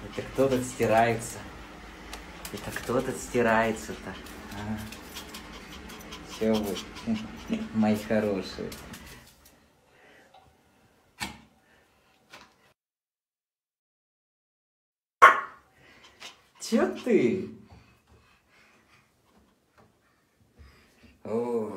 Это кто тут стирается? Это кто тут стирается-то? А? Че вы, мои хорошие? Че ты? О.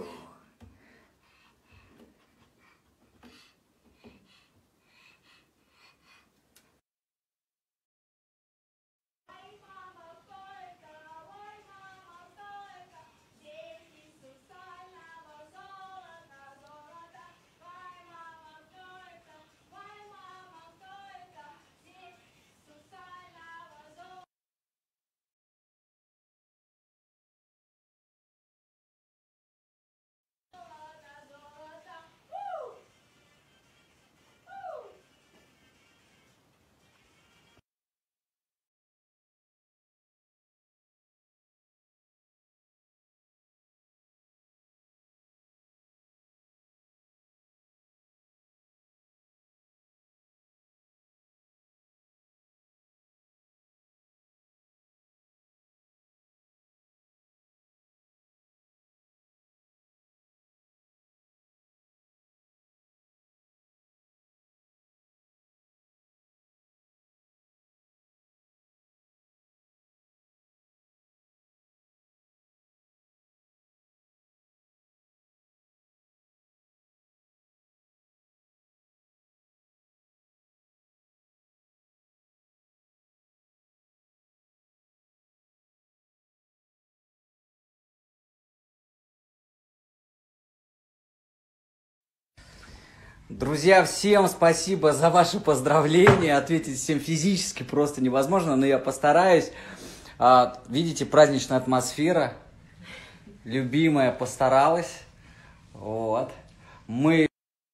Друзья, всем спасибо за ваши поздравления. Ответить всем физически просто невозможно, но я постараюсь. Видите, праздничная атмосфера. Любимая постаралась. Вот. Мы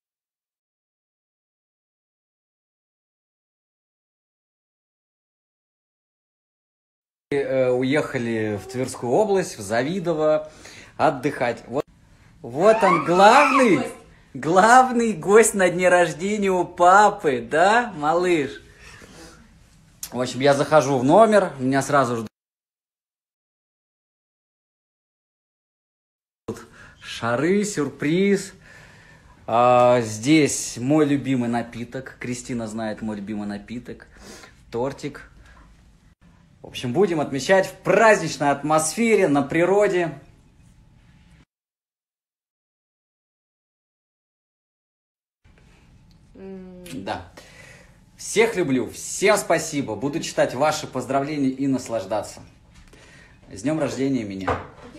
уехали в Тверскую область, в Завидово отдыхать. Вот он, главный гость на дне рождения у папы, да, малыш? В общем, я захожу в номер, меня сразу ждут шары, сюрприз. Здесь мой любимый напиток. Кристина знает мой любимый напиток. Тортик. В общем, будем отмечать в праздничной атмосфере, на природе. Да. Всех люблю, всем спасибо. Буду читать ваши поздравления и наслаждаться. С днем рождения меня.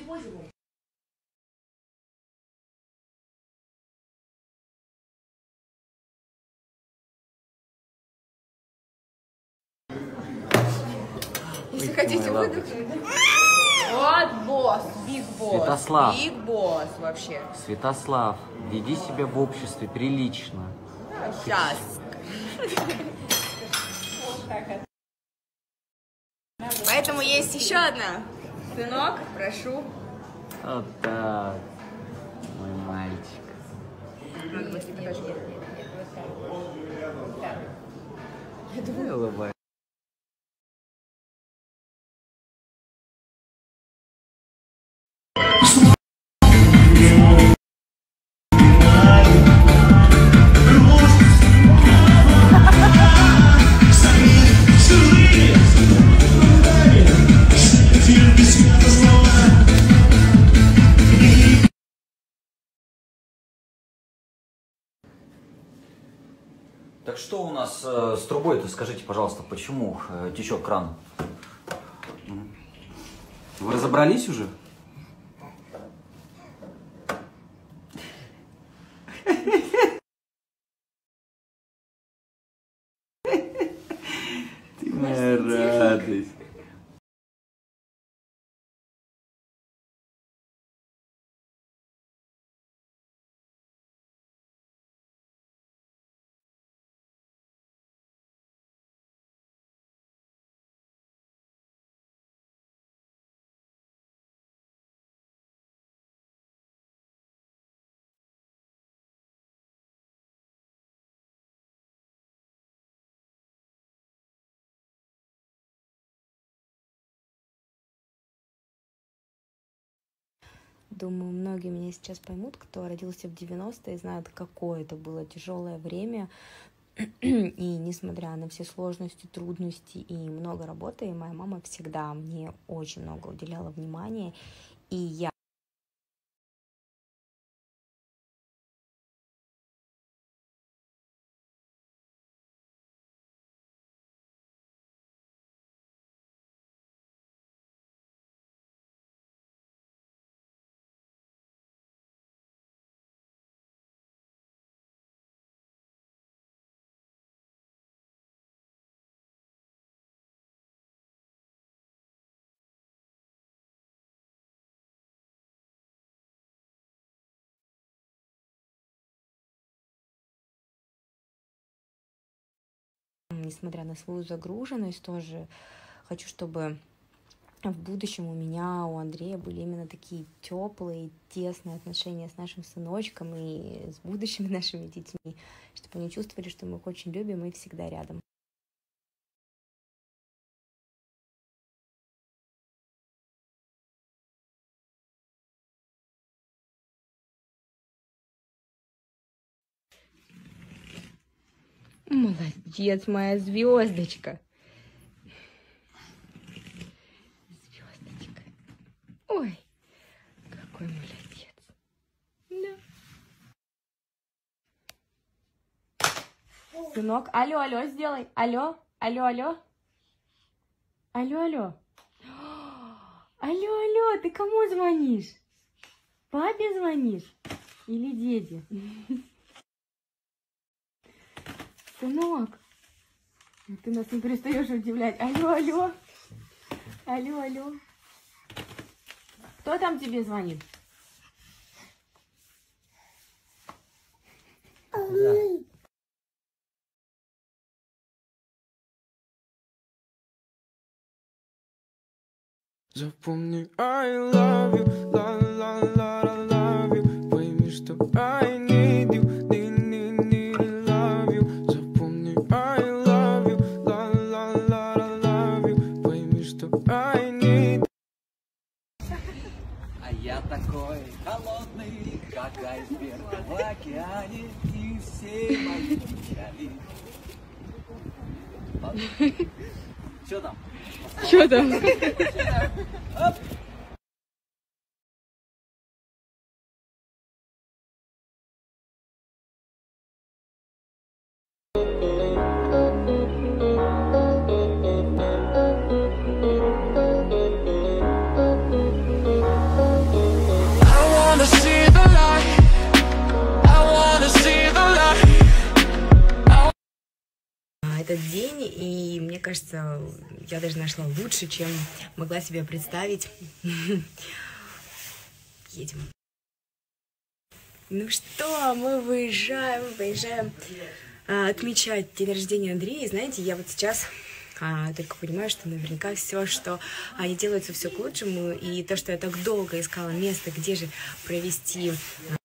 Если хотите выдохнуть. Вот босс, биг босс. Святослав. Биг босс вообще. Святослав, веди себя в обществе прилично. Сейчас. Поэтому есть еще одна. Сынок, прошу. Вот так, мой мальчик. Надо быть покажи. Улыбайся. Так что у нас с трубой-то, скажите, пожалуйста, почему течет кран? Вы разобрались уже? Ты моя радость. Думаю, многие меня сейчас поймут, кто родился в 90-е, знают, какое это было тяжелое время. И несмотря на все сложности, трудности и много работы, моя мама всегда мне очень много уделяла внимания. И я несмотря на свою загруженность, тоже хочу, чтобы в будущем у меня, у Андрея были именно такие теплые, тесные отношения с нашим сыночком и с будущими нашими детьми, чтобы они чувствовали, что мы их очень любим и всегда рядом. Молодец, моя звездочка. Звездочка. Ой, какой молодец. Да. Сынок, алло, алло, сделай. Алло, алло, алло. Алло, алло. Алло, алло, ты кому звонишь? Папе звонишь? Или деде? Сынок, ты нас не перестаешь удивлять. Алло, алло. Алло, алло. Кто там тебе звонит? Да. Запомни, I love you, la la la la love you. Пойми, что I need you, need love you. Запомни, I love you, la la la la love you. Пойми, что I need. А я такой холодный, как айсберг в океане, и все мои печали. Ладно. Что там? Что там? Оп. Этот день, и мне кажется, я даже нашла лучше, чем могла себе представить. Едем. Ну что, мы выезжаем отмечать день рождения Андрея. И знаете, я вот сейчас только понимаю, что наверняка все, что делается, все к лучшему. И то, что я так долго искала место, где же провести...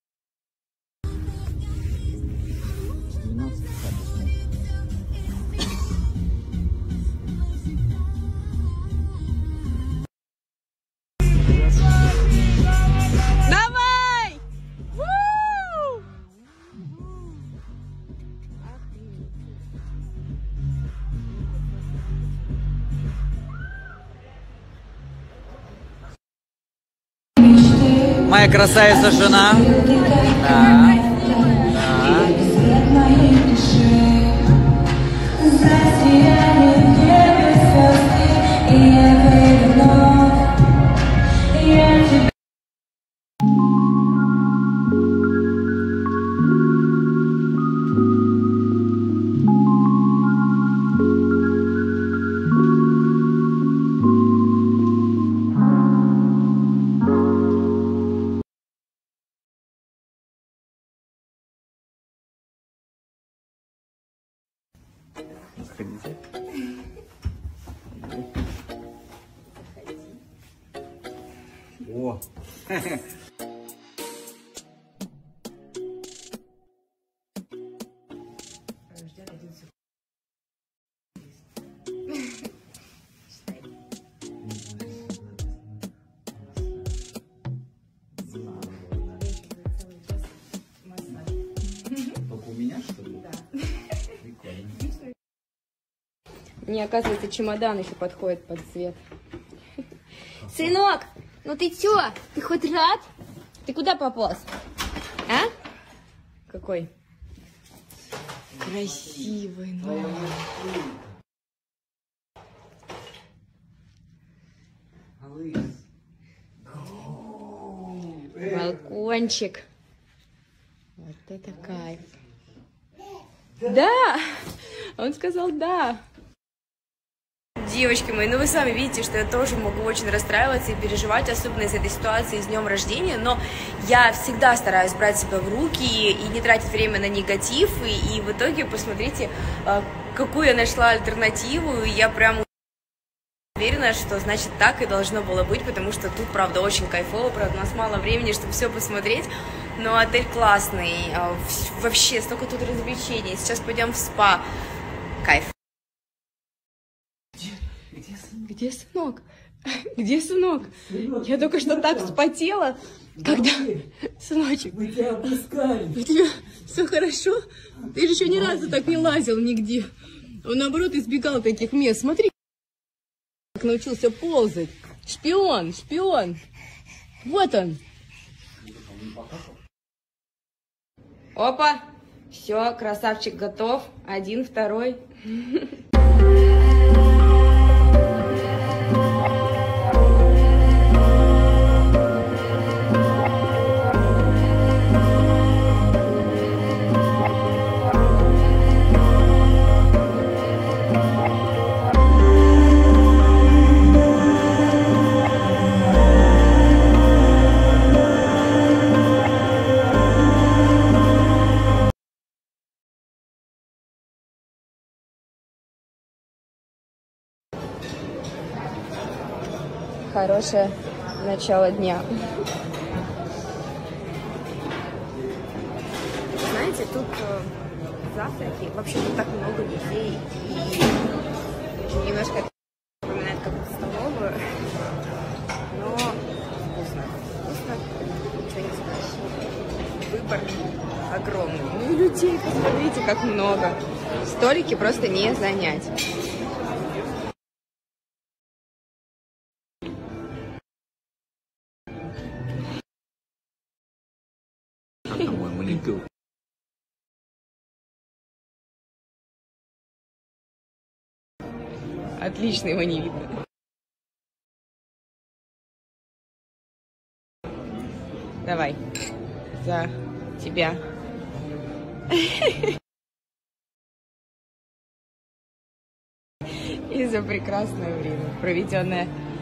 Моя красавица жена. Да. Заходите. О! Не, оказывается, чемодан еще подходит под цвет. Сынок, ну ты чё? Ты хоть рад? Ты куда пополз? А? Какой? Красивый, ну. Балкончик. Вот это кайф. Да! Он сказал да. Девочки мои, ну вы сами видите, что я тоже могу очень расстраиваться и переживать, особенно из этой ситуации с днем рождения, но я всегда стараюсь брать себя в руки и не тратить время на негатив, и в итоге посмотрите, какую я нашла альтернативу, и я прям уверена, что значит так и должно было быть, потому что тут, правда, очень кайфово, правда, у нас мало времени, чтобы все посмотреть, но отель классный, вообще столько тут развлечений, сейчас пойдем в спа, кайф. Где сынок? Где сынок? Я только что так вспотела, когда... Сыночек, мы тебя опускали. У тебя все хорошо? Ты же еще ни разу так не лазил нигде. Он, наоборот, избегал таких мест. Смотри, как научился ползать. Шпион, шпион. Вот он. Опа. Все, красавчик готов. 1, 2. Хорошее начало дня. Знаете, тут завтраки, вообще тут так много людей, и немножко напоминает какую-то столовую, но вкусно. Вкусно, ничего не скажешь. Выбор огромный. Ну и людей, посмотрите, как много. Столики просто не занять. Отлично, его не видно. Давай, за тебя. И за прекрасное время, проведенное